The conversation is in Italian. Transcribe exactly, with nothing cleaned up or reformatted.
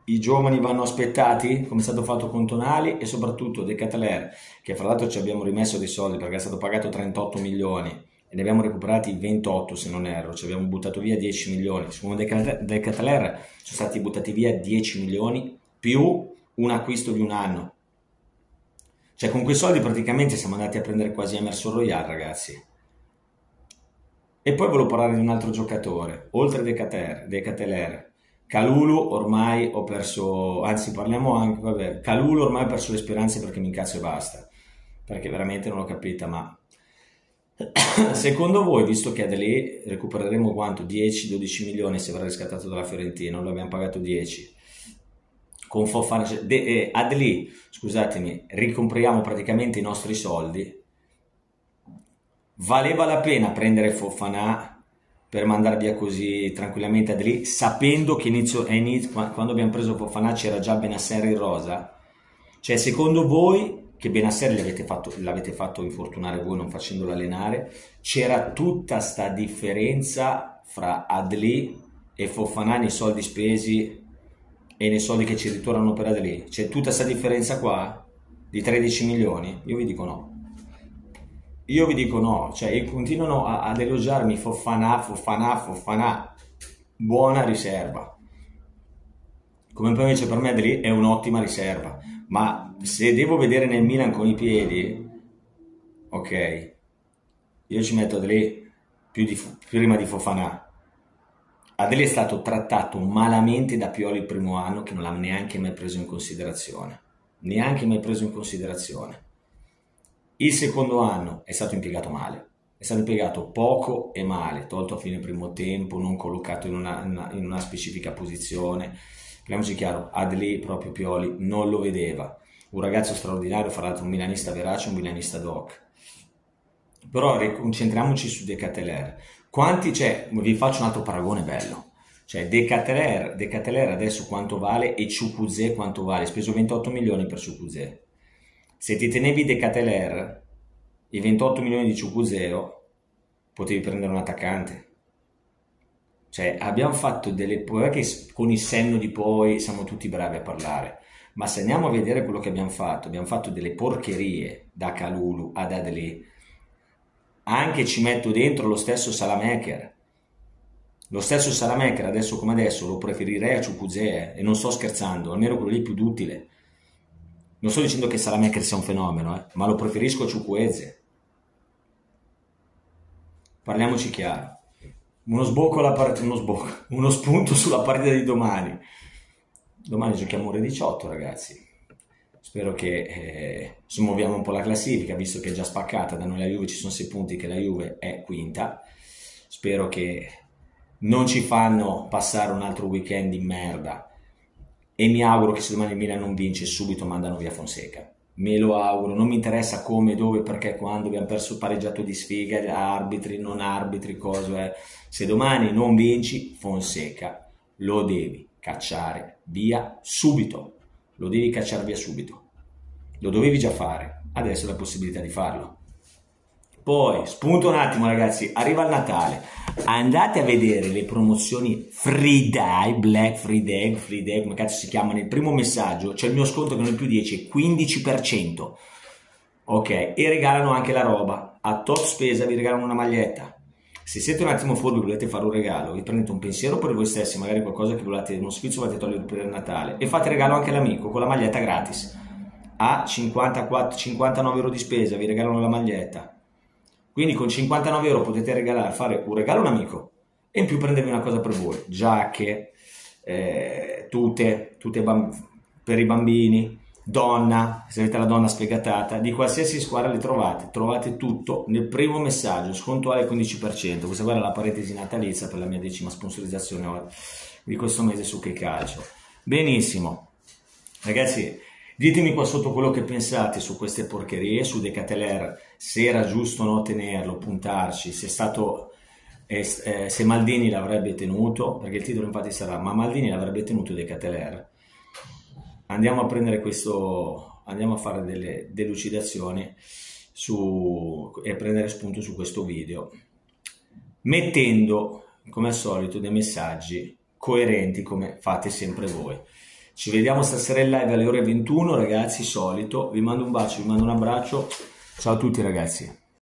i giovani vanno aspettati, come è stato fatto con Tonali, e soprattutto De Ketelaere, che fra l'altro ci abbiamo rimesso dei soldi perché è stato pagato trentotto milioni e ne abbiamo recuperati ventotto se non erro, ci abbiamo buttato via dieci milioni. Secondo De Ketelaere sono stati buttati via dieci milioni più un acquisto di un anno. Cioè con quei soldi praticamente siamo andati a prendere quasi Emerson Royal, ragazzi. E poi volevo parlare di un altro giocatore, oltre De Ketelaere. Kalulu ormai ho perso, anzi parliamo anche, vabbè, Kalulu ormai ho perso le speranze perché mi incazzo e basta, perché veramente non l'ho capita, ma secondo voi, visto che Adli recupereremo quanto? dieci dodici milioni se verrà riscattato dalla Fiorentina, non lo abbiamo pagato dieci, con Fofana, eh, Adli, scusatemi, ricompriamo praticamente i nostri soldi, valeva la pena prendere Fofana per mandare via così tranquillamente Adli, sapendo che inizio, inizio, quando abbiamo preso Fofana c'era già Benasser in rosa? Cioè, secondo voi, che Benasser l'avete fatto, l'avete fatto infortunare voi non facendolo allenare, c'era tutta sta differenza fra Adli e Fofana nei soldi spesi e nei soldi che ci ritornano per Adli? C'è tutta sta differenza qua? Di tredici milioni? Io vi dico no. Io vi dico no, cioè continuano a, ad elogiarmi Fofana, Fofana, Fofana, buona riserva. Come poi invece per me Adli è un'ottima riserva, ma se devo vedere nel Milan con i piedi, ok, io ci metto Adli più di, prima di Fofana. Adli è stato trattato malamente da Pioli il primo anno che non l'ha neanche mai preso in considerazione, neanche mai preso in considerazione. Il secondo anno è stato impiegato male, è stato impiegato poco e male, tolto a fine primo tempo, non collocato in una, in una specifica posizione. Parliamoci chiaro, Adli proprio Pioli non lo vedeva. Un ragazzo straordinario, fra l'altro un milanista verace, un milanista doc. Però concentriamoci su De Ketelaere. Quanti c'è? Vi faccio un altro paragone bello. Cioè De Ketelaere, De Ketelaere adesso quanto vale e Chukwueze quanto vale? Hai speso ventotto milioni per Chukwueze. Se ti tenevi De Ketelaere, i ventotto milioni di Chukwueze, potevi prendere un attaccante. Cioè, abbiamo fatto delle... Perché con il senno di poi siamo tutti bravi a parlare, ma se andiamo a vedere quello che abbiamo fatto, abbiamo fatto delle porcherie da Kalulu ad Adli. Anche ci metto dentro lo stesso Salamaker. Lo stesso Salamaker, adesso come adesso, lo preferirei a Chukwueze, e non sto scherzando, almeno quello lì più duttile. Non sto dicendo che Salamaker sia un fenomeno, eh, ma lo preferisco a Chukwueze. Parliamoci chiaro. Uno sbocco alla partita, uno sbocco, uno spunto sulla partita di domani. Domani giochiamo ore diciotto, ragazzi. Spero che eh, smuoviamo un po' la classifica, visto che è già spaccata. Da noi la Juve ci sono sei punti, che la Juve è quinta. Spero che non ci fanno passare un altro weekend di merda. E mi auguro che se domani il Milan non vince subito mandano via Fonseca. Me lo auguro, non mi interessa come, dove, perché, quando. Abbiamo perso pareggiato di sfiga, arbitri, non arbitri, cosa è. Se domani non vinci, Fonseca lo devi cacciare via subito. Lo devi cacciare via subito. Lo dovevi già fare, adesso hai la possibilità di farlo. Poi, spunto un attimo ragazzi, arriva il Natale, andate a vedere le promozioni Friday, Black Friday, Friday, come cazzo si chiamano, il primo messaggio, c'è il mio sconto che non è più dieci, quindici per cento, ok, e regalano anche la roba, a tot spesa vi regalano una maglietta. Se siete un attimo furbi e volete fare un regalo, vi prendete un pensiero per voi stessi, magari qualcosa che volete, uno sfizio volete togliere per il Natale, e fate regalo anche all'amico con la maglietta gratis, a cinquantaquattro, cinquantanove euro di spesa vi regalano la maglietta. Quindi con cinquantanove euro potete regalare, fare un regalo a un amico e in più prendervi una cosa per voi, giacche, eh, tute, tute per i bambini, donna, se avete la donna sfegatata, di qualsiasi squadra le trovate, trovate tutto nel primo messaggio, sconto al quindici per cento. Questa qua è la parentesi natalizia per la mia decima sponsorizzazione di questo mese su Che Calcio. Benissimo, ragazzi. Ditemi qua sotto quello che pensate su queste porcherie, su De Ketelaere, se era giusto o no tenerlo, puntarci, se è stato, eh, eh, se Maldini l'avrebbe tenuto, perché il titolo infatti sarà ma Maldini l'avrebbe tenuto De Ketelaere. Andiamo a prendere questo, andiamo a fare delle delucidazioni su, e prendere spunto su questo video, mettendo come al solito dei messaggi coerenti come fate sempre voi. Ci vediamo stasera in live alle ore ventuno, ragazzi, solito. Vi mando un bacio, vi mando un abbraccio. Ciao a tutti, ragazzi.